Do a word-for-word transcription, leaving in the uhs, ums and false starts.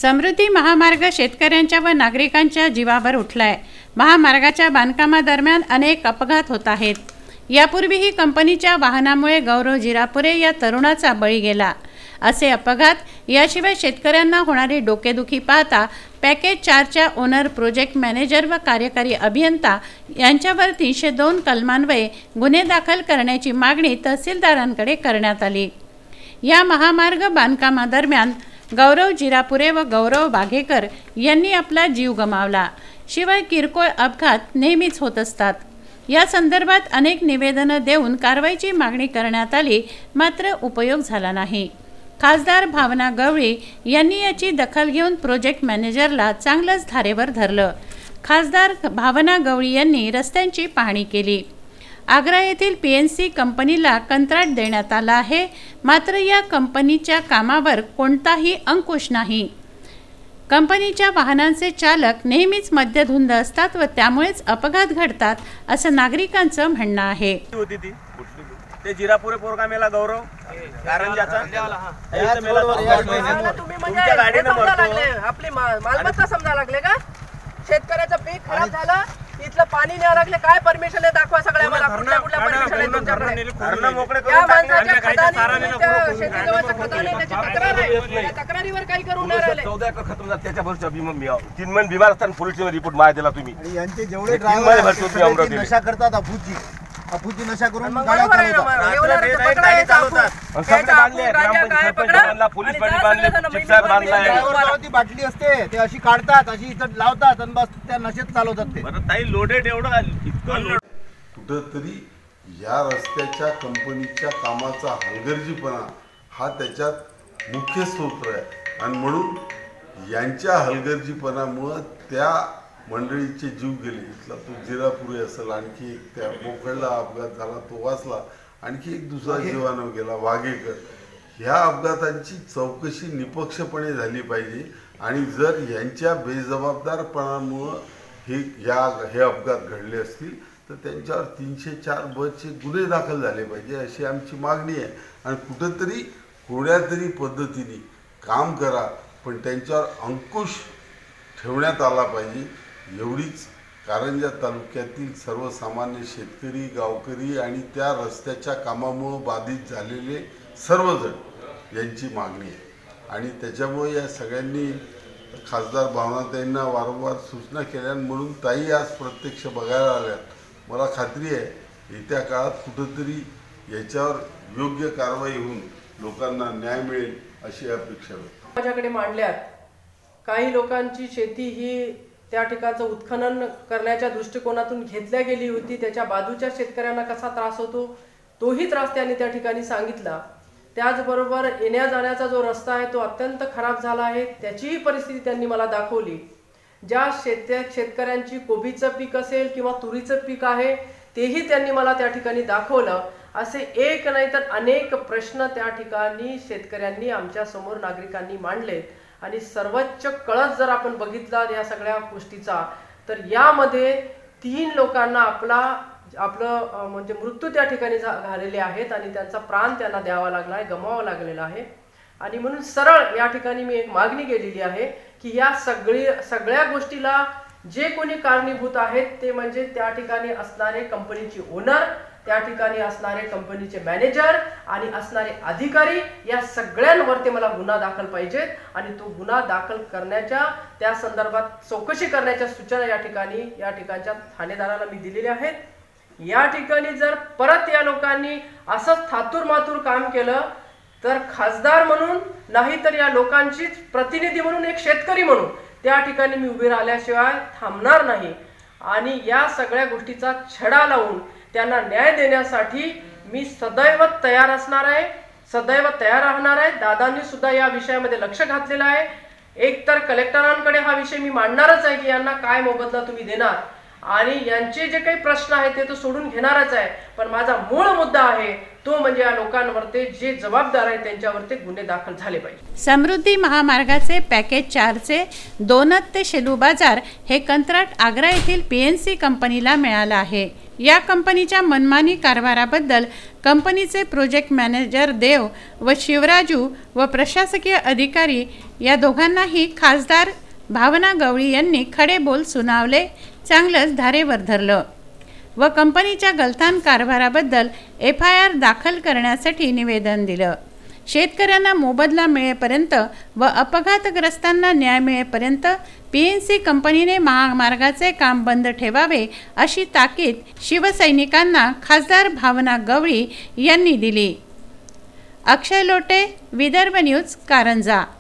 समृद्धी महामार्ग शेतकऱ्यांच्या व नागरिकांच्या जीवावर उठलाय। महामार्गाच्या बांधकामादरम्यान अनेक अपघात होत आहेत। यापूर्वीही कंपनीच्या वाहनामुळे गौरव जिरापुरे या तरुणाचा बळी गेला। असे अपघात याशिवाय शेतकऱ्यांना होणारी डोकेदुखी पाहता पॅकेज चारच्या ओनर, प्रोजेक्ट मॅनेजर व कार्यकारी अभियंता यांच्यावर तीनशे दोन कलमान्वये गुन्हे दाखल करण्याची मागणी तहसीलदारांकडे करण्यात आली। या महामार्ग बांधकामादरम्यान गौरव जिरापुरे व गौरव बाघेकर यांनी आपला जीव गमावला। शिवाय किरकोळ अपघात नेहमीच होत असतात। या संदर्भात अनेक निवेदनं देऊन कारवाईची मागणी करण्यात आली, मात्र उपयोग झाला नाही। खासदार भावना गवळी यांनी याची दखल घेऊन प्रोजेक्ट मॅनेजरला चांगलंच धारेवर धरलं। खासदार भावना गवळी यांनी रस्त्यांची पाहणी केली। आग्रा येथील पी एन सी कंपनीला कंत्राट देण्यात आला आहे, मात्र या कंपनीच्या कामावर कोणताही अंकुश नाही। कंपनीच्या वाहनांचे चालक नेहमीच मद्यधुंद असतात व त्यामुळेच अपघात घडतात असं नागरिकांचं म्हणणं आहे। ते जिरापुरे पोरगा मेला गौरव कारंजाचा तुम्ही म्हणजे गाडीने लागले आपली मालमत्ता समजा लागले का? शेतकऱ्याचं पीक खराब झालं, इथलं पाणी न्यावं लागले, काय परमिशन आहे दाखवा सगळ्या मला, कुठल्या कुठल्या परमिशन आहे तुमच्याकडे? या माणसाच्या खताने शेती जवळचं खताने त्याची तक्रार आहे, त्या तक्रारीवर काही करून नाही राहिले। चौदा एकर खतम झालं, त्याच्यावरच्या भीमा तीन महिने बिमार असताना पोलीस रिपोर्ट माहिती दिला तुम्ही। यांचे जेवढे ड्रायव्हर नशा करतात, अफूची अफूची नशा करून गाड्या चालवतात। बाटली असते ते अशी काढतात, अशी इथं लावतात आणि बस त्या नशेत चालवतात ते। ताई लोडेड एवढं इतकं कुठंतरी या रस्त्याच्या कंपनीच्या कामाचा हलगर्जीपणा हा त्याच्यात मुख्य स्रोत आहे आणि म्हणून यांच्या हलगर्जीपणामुळं त्या मंडळीचे जीव गेले। इथला तो जिरापुरे असेल, आणखी एक त्या मोकळला अपघात झाला तो वाचला, आणखी एक दुसरा जीवानं गेला वाघेकर। ह्या अपघातांची चौकशी निपक्षपणे झाली पाहिजे आणि जर यांच्या बेजबाबदारपणामुळं हे या हे अपघात घडले असतील तर त्यांच्यावर तीनशे चार बचे गुन्हे दाखल झाले पाहिजे अशी आमची मागणी आहे। आणि कुठंतरी कोण्या तरी पद्धतीने काम करा, पण त्यांच्यावर अंकुश ठेवण्यात आला पाहिजे एवढीच कारंजा तालुक्यातील सर्वसामान्य शेतकरी, गावकरी आणि त्या रस्त्याच्या कामामुळे बाधित झालेले सर्वजण यांची मागणी आहे। आणि त्याच्यामुळे या सगळ्यांनी खासदार भावनाताईंना वारंवार सूचना केल्या म्हणून ताई आज प्रत्यक्ष बघायला आल्यात। मला खात्री आहे येत्या काळात कुठंतरी याच्यावर योग्य कारवाई होऊन लोकांना न्याय मिळेल अशी अपेक्षा आहे। माझ्याकडे मांडल्यात काही लोकांची शेती ही त्या ठिकाणचं उत्खनन करण्याच्या दृष्टिकोनातून घेतल्या गेली होती, त्याच्या बाजूच्या शेतकऱ्यांना कसा त्रास होतो तोही त्रास त्यांनी त्या ठिकाणी सांगितला। त्याचबरोबर येण्या जाण्याचा जो रस्ता आहे तो अत्यंत खराब झाला आहे, त्याचीही परिस्थिती त्यांनी मला दाखवली। ज्या शेत शेतकऱ्यांची कोबीचं पीक असेल किंवा तुरीचं पीक आहे तेही त्यांनी मला त्या ठिकाणी दाखवलं। असे एक नाही तर अनेक प्रश्न त्या ठिकाणी शेतकऱ्यांनी आमच्या समोर नागरिकांनी मांडले आणि सर्वोच्च कळस जर आपण बघितला या सगळ्या गोष्टीचा तर यामध्ये तीन लोकांना आपला आपलं म्हणजे मृत्यू त्या ठिकाणी झालेले आहेत आणि त्यांचा प्राण त्यांना द्यावा लागला आहे, गमवावा लागलेला आहे। आणि म्हणून सरळ या ठिकाणी मी एक मागणी केलेली आहे की या सगळी सगळ्या गोष्टीला जे कोणी कारणीभूत आहेत ते म्हणजे त्या ठिकाणी असणारे कंपनीचे ओनर, त्या ठिकाणी असणारे कंपनीचे मॅनेजर आणि असणारे अधिकारी, या सगळ्यांवरती मला गुन्हा दाखल पाहिजेत आणि तो गुन्हा दाखल करण्याच्या त्या संदर्भात चौकशी करण्याच्या सूचना या ठिकाणी या ठिकाणच्या ठाणेदाराला मी दिलेल्या आहेत। या ठिकाणी जर परत या लोकांनी असंच थातूर मातूर काम केलं तर खासदार म्हणून नाही तर या लोकांचीच प्रतिनिधी म्हणून, एक शेतकरी म्हणून त्या ठिकाणी मी उभे राहिल्याशिवाय थांबणार नाही। आणि या सगळ्या गोष्टीचा छडा लावून त्यांना न्याय देण्यासाठी मी सदैव तयार असणार आहे, सदैव तयार राहणार आहे। दादांनी सुद्धा या विषयामध्ये लक्ष घातलेलं आहे। एक तर कलेक्टरांकडे हा विषय मी मांडणारच आहे की यांना काय मोबदला तुम्ही देणार आणि यांचे जे काही प्रश्न आहेत ते तो सोडून घेणारच आहे, पण माझा मूळ मुद्दा आहे तो म्हणजे या लोकांवरती जे जबाबदार आहेत त्यांच्यावरती गुन्हे दाखल झाले पाहिजे। समृद्धी महामार्गाचे पॅकेज चारचे दोनत ते शेलू बाजार हे कंत्राट आग्रा येथील पी एन सी कंपनीला मिळालं आहे। या कंपनीच्या मनमानी कारभाराबद्दल कंपनीचे प्रोजेक्ट मॅनेजर देव व शिवराजू व प्रशासकीय अधिकारी या दोघांनाही खासदार भावना गवळी यांनी खडे बोल सुनावले, चांगलंच धारेवर धरलं व कंपनीच्या गलथान कारभाराबद्दल एफ आय आर दाखल करण्यासाठी निवेदन दिलं। शेतकऱ्यांना मोबदला मिळेपर्यंत व अपघातग्रस्तांना न्याय मिळेपर्यंत पी एन सी कंपनीने महामार्गाचे काम बंद ठेवावे अशी ताकीद शिवसैनिकांना खासदार भावना गवळी यांनी दिली। अक्षय लोटे, विदर्भ न्यूज, कारंजा।